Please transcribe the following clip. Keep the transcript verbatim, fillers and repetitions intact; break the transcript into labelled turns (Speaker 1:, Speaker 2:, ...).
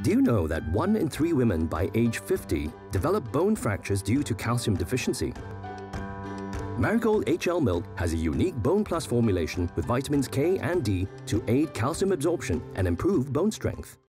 Speaker 1: Do you know that one in three women by age fifty develop bone fractures due to calcium deficiency? MARIGOLD H L Milk has a unique BonePlus formulation with vitamins K and D to aid calcium absorption and improve bone strength.